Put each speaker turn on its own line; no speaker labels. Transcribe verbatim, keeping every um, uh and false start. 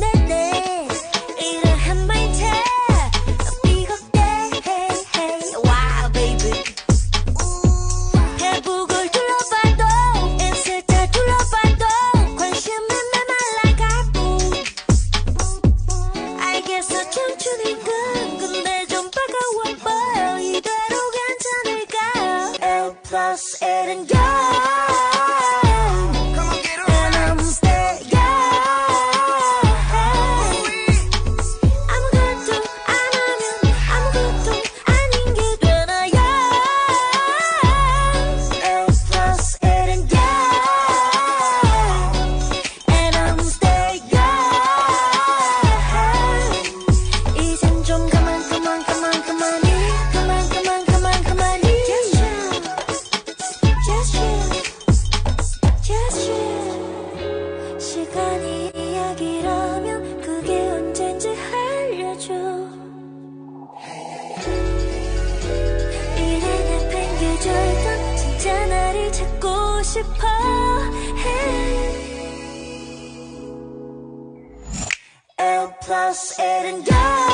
네 이래 한 번째 뜨겁게 hey hey wow baby 페북을 둘러봐도 인스타 둘러봐도 관심은 메말라갈 뿐 알겠어 춤추니까 근데 좀 빠가워 보여 이대로 괜찮을까 L plus 일은 go 시간이 이야기라면 그게 언젠지 알려줘 이래 내팽개쳐있던 진짜 나를 찾고 싶어 hey. L plus 일은 go